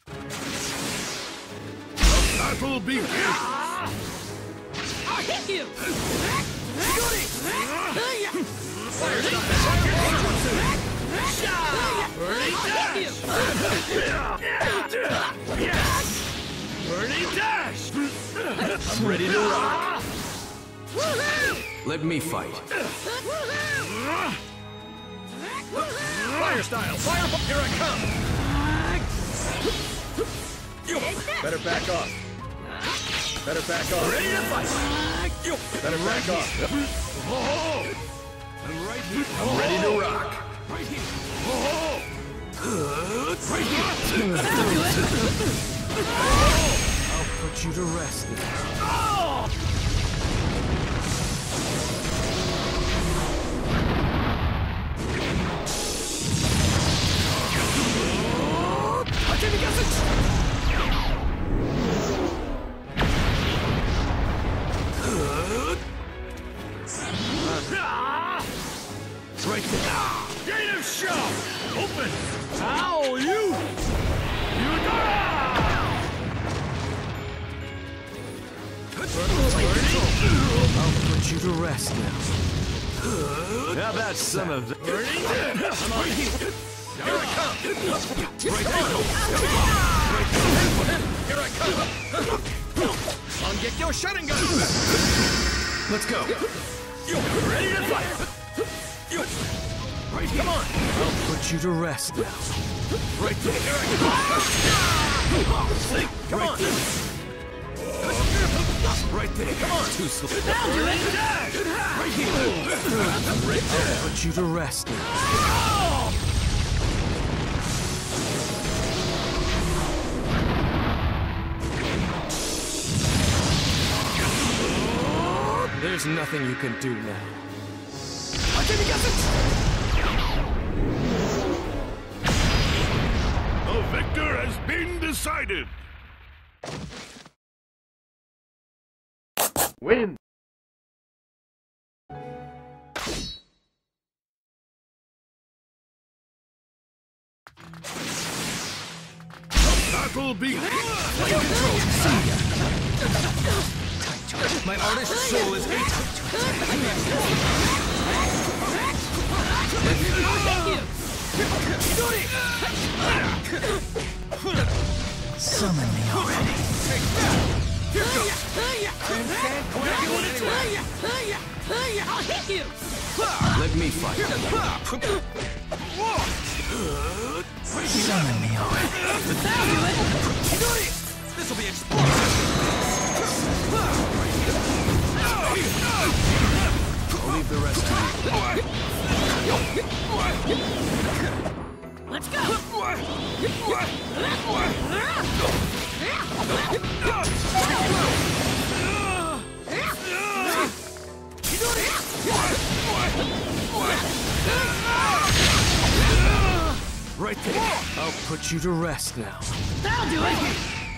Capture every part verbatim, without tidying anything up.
Battle begins! I'll hit you! Fire Burning dash! I'm ready to rock. Let me fight. Fire style! Fire! Here I come! Better back off. Better back off. Ready to fight. Better back off. I'm right here. I'm ready to rock. Right here. Right here. I'll put you to rest now. Right there. Gate of show! Open! How you? You I'll put you to rest now. How about some of that? Burning dash! I'm on here. Here I come! Right there. Here I come! Mangekyo Sharingan! Let's go. You ready to fight? You right here. Come on! I'll put you to rest now. Right there. Here I come! Come on! Right there. Come on! Too slow. Burning dash! Right here. Right there. I'll put you to rest now. There's nothing you can do now. The victor has been decided. Win. Battle begins. My artist soul is eight. Summon me already. I'll hit you! Let me fight. Summon me already. This will be explosive. I'll leave the rest to you. Let's go! Right there. I'll put you to rest now. That'll do it!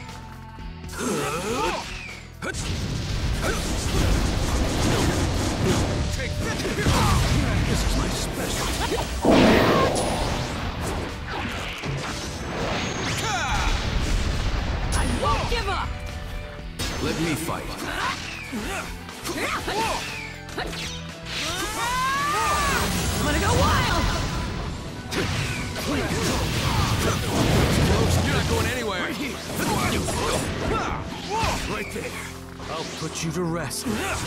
This is my special. I won't give up! Let me fight. I'm gonna go wild! You're not going anywhere. Right there. I'll put you to rest.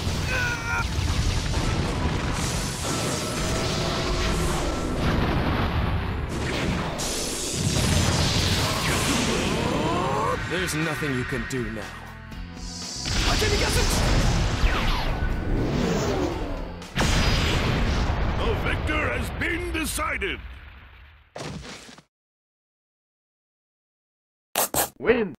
There's nothing you can do now. The victor has been decided. Win.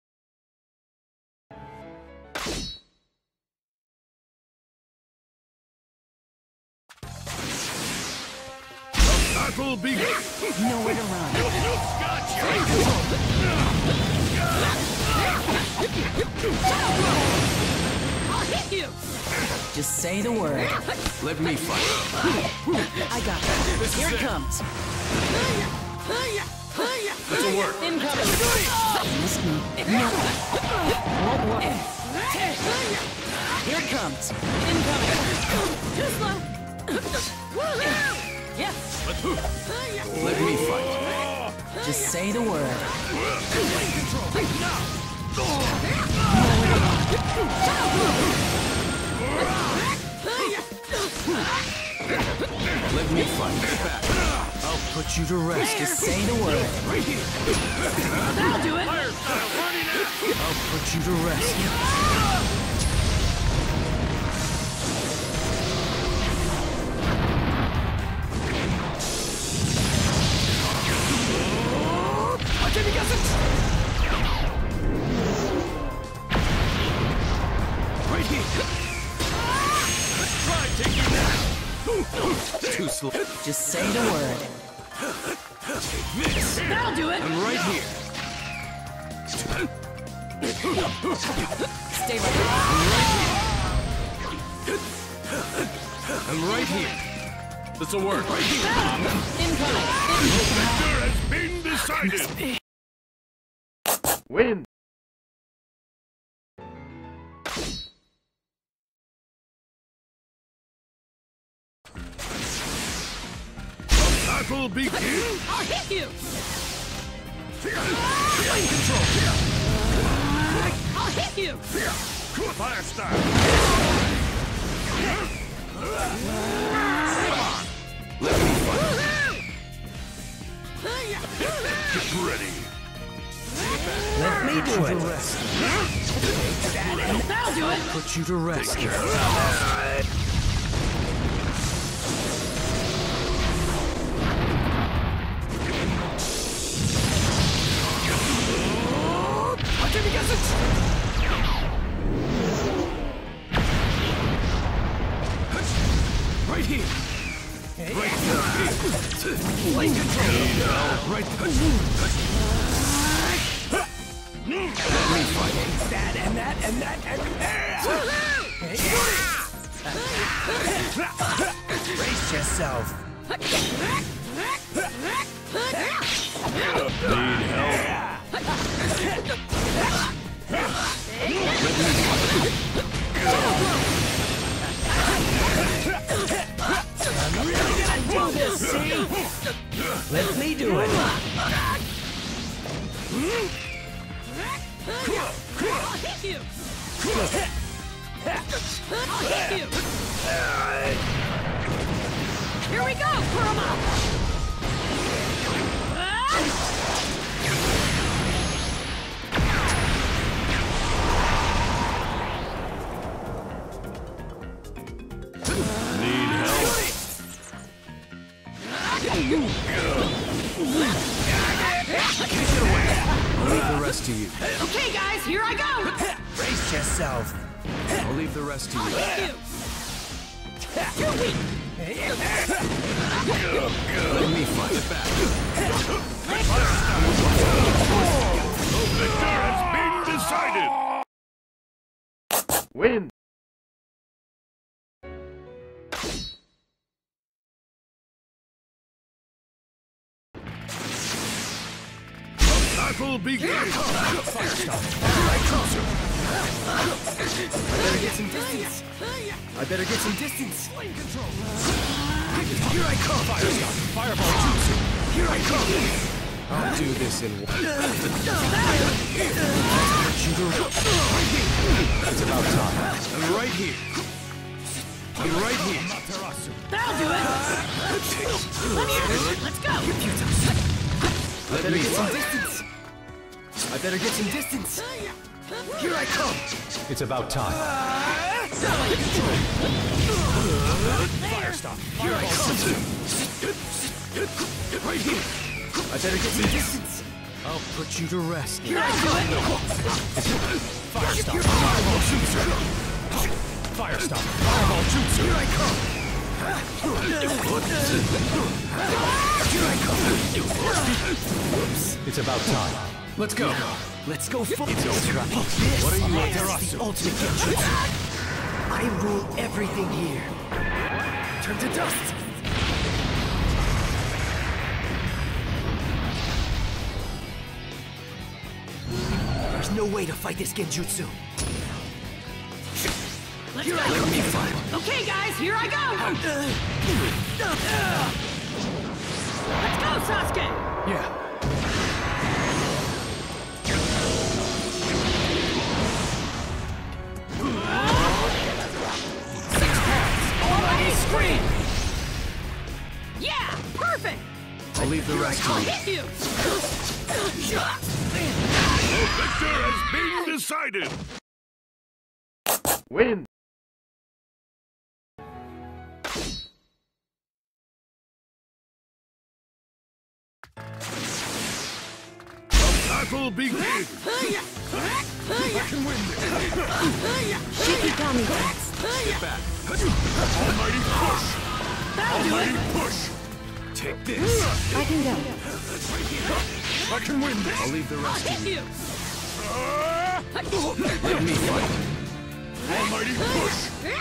Battle begins. Nowhere to run. Gotcha. I'll hit you! Just say the word. Let me fight. I got it. Here it comes. This'll work. Incoming. trust me. No. Won't work. Here it comes. Incoming. Too slow. Yeah. Let me fight. Just say the word. Let me fight. Back. I'll put you to rest. Just say the word. That'll do it. I'll put you to rest. Right here. Try taking that. Too slow. Just say the word. This. That'll do it. I'm right here. Stay right there. I'm right here. This'll work. Right here. Incoming. Victor has been decided. Win. Battle begins. I'll hit you. Flame control. I'll hit you. Fire style. Let me fight. Get ready. Let me do it. Rest. That'll do it. Put you to rest. Right here. Right here. Flame control. Right there. Let me fight. That and that and that and that. Brace yourself. Need help? I'm really gonna do this, see? Let me do it. I'll hit you. I'll hit you. Here we go, Kurama. Need help? I'll leave the rest to you. Okay, guys, here I go. Brace yourself. I'll leave the rest to I'll you. hit you. You're weak. Let me fight. Back. The victor has been decided. Win. Battle begins. Fire stop. I better get some distance. I better get some distance. Flame control. Here I come. Fire stop. Fireball jutsu. Here I come. I'll do this in one. It's about time. I'm right here. I'm right here. That'll do it. Let me in. Let's go. Let me get some distance. I better get some distance. Here I come. It's about time. Fire stop. Here I come. Right here. I better get some distance. I'll put you to rest. Here I do it. Fire stop. Fireball jutsu. Fire stop. Fireball jutsu. Here I come. Here I come. It's about time. Let's go. Let's go full. It's over. What are you This up is to? the ultimate genjutsu. I rule everything here. Turn to dust. There's no way to fight this genjutsu. Let's Here go. I let me fight. Okay, guys, here I go. Let's go, Sasuke. Yeah. Six pounds. Almighty scream. Yeah, perfect. I'll leave the rest to I'll you. hit you. The victor has been decided. Win. Battle begins. I can win this. Shikigami dance. Get back. Almighty push. That'll do Almighty it. push. Take this. I can go. I can win this. I'll leave the I'll rest to hit you. you. Let me fight. Almighty push. Here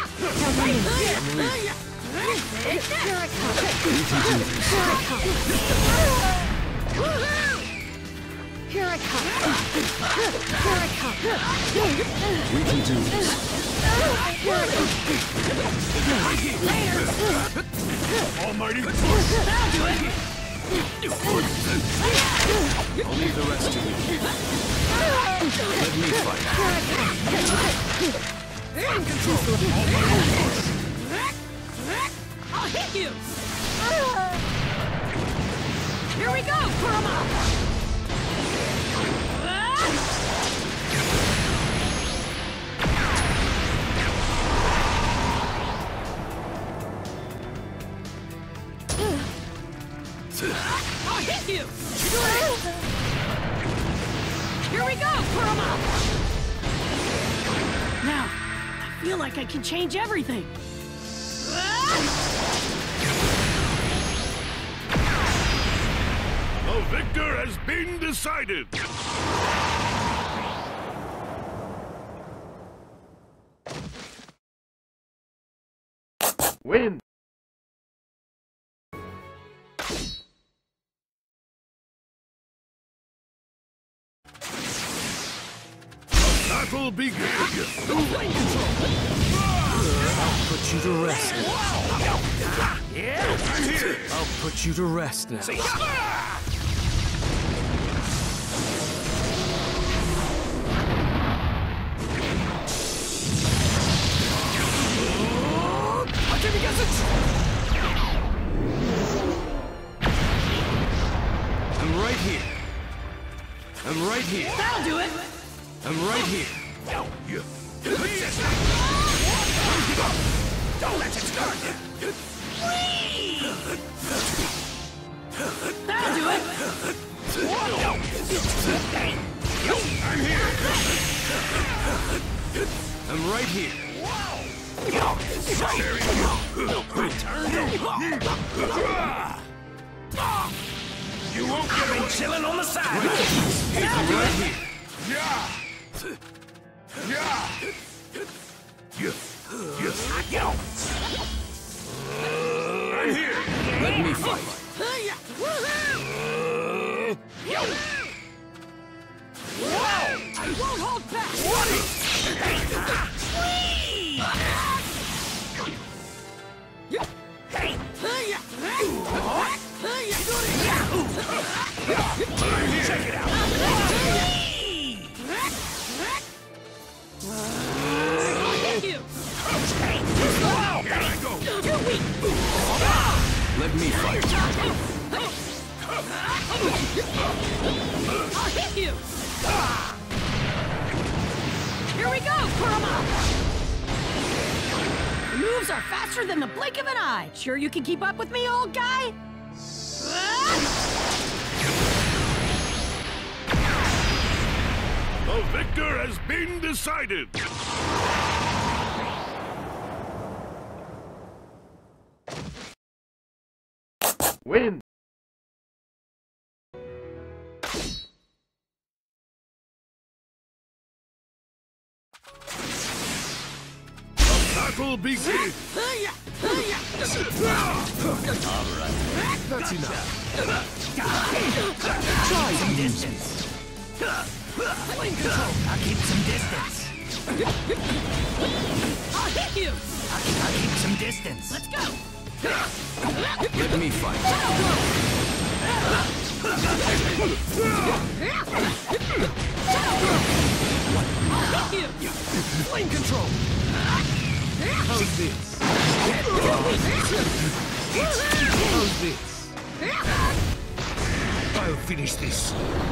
I come. Here I come. Here I come. We can do this. Almighty push. That'll do it. I'll leave the rest to you. Let me fight. I'll hit you. Here we go, Kurama. I'll hit you! Here we go, Kurama! Now, I feel like I can change everything. The victor has been decided. Win. Battle begins. I'll put you to rest now. I'm here. I'll put you to rest now. I'm right here. I'm right here. That'll do it! I'm right here. Don't let it start. That'll do it! I'm here. I'm right here. You won't get me chilling on the side. I'm right here. Yeah. Yeah. Yeah. Yeah. I'm here. Let me fight. I won't hold back! Check it out. I'll hit you! Here I go. You're weak! Let me fight. I'll hit you! Here we go, Kurama! The moves are faster than the blink of an eye. Sure you can keep up with me, old guy? The victor has been decided. Win. Battle begins. That's enough. Try some distance. Flame control. I'll keep some distance. I'll hit you! I'll keep, I'll keep some distance. Let's go! Let me fight. I'll hit you! Flame control. How's this? How's this? I'll finish this.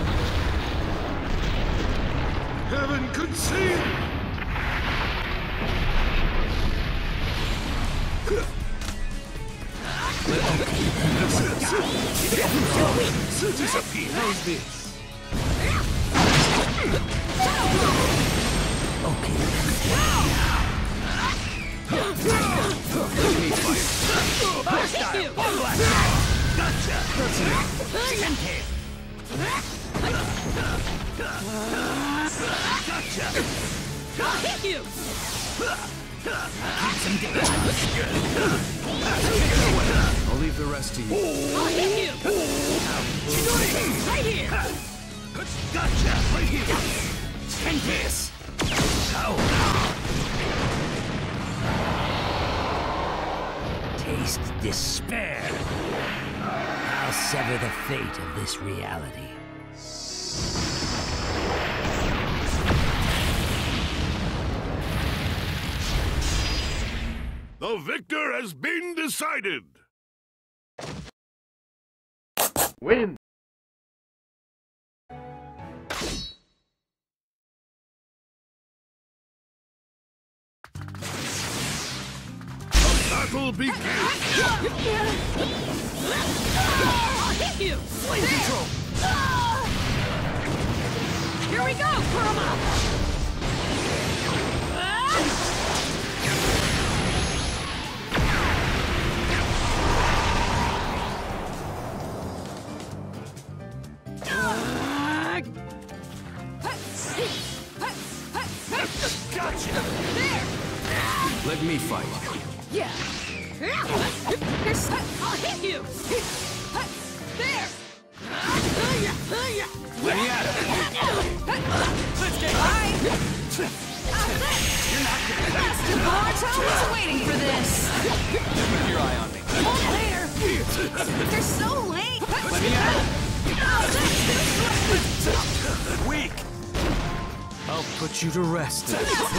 Heaven could see. Disappear. How's this? Okay. Let me fight. I'll hit you! Gotcha. That's enough. Gotcha. Gotcha. I'll hit you! Keep some distance. I'll leave the rest to you. I'll hit you! Right here! Gotcha. Right here. Take this. Taste despair. I'll sever the fate of this reality. The victor has been decided. Win. Battle begins. I'll hit you! Flame control. Here we go, Kurama! Gotcha. There! Let me fight. Yeah! There's... I'll hit you! There! Let me at it. Let's get high! You're not gonna... Naruto was waiting for this! Keep your eye on me. Later! They're so late! Let me at it. Weak. I'll put you to rest.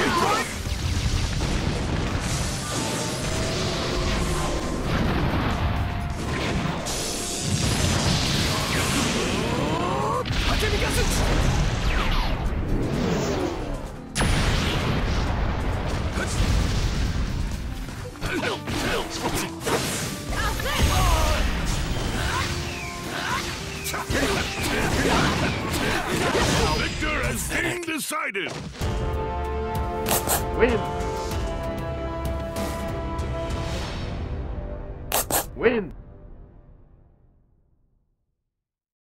Victor has been decided. Win. Win.